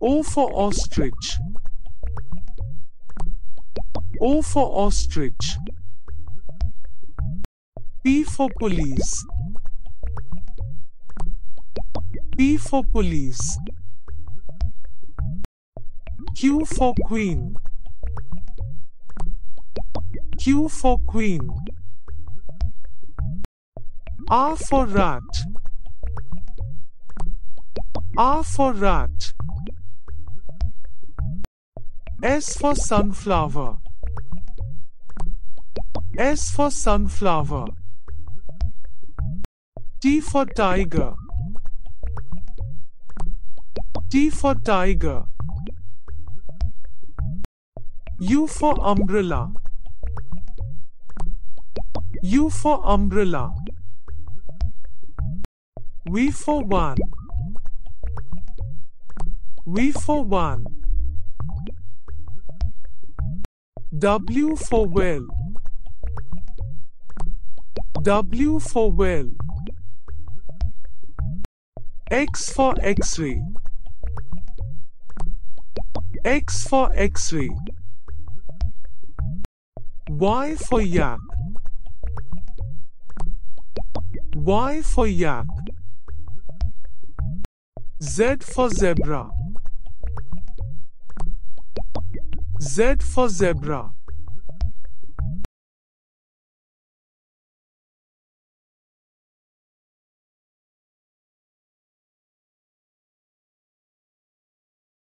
O for ostrich. O for ostrich. P for police. P for police. Q for queen. Q for queen. R for rat. R for rat. S for sunflower. S for sunflower. T for tiger. T for tiger. U for umbrella. U for umbrella. V for one. V for one. W for well. W for well. X for X-ray. X for X-ray. Y for yak. Y for yak. Z for zebra. Z for zebra.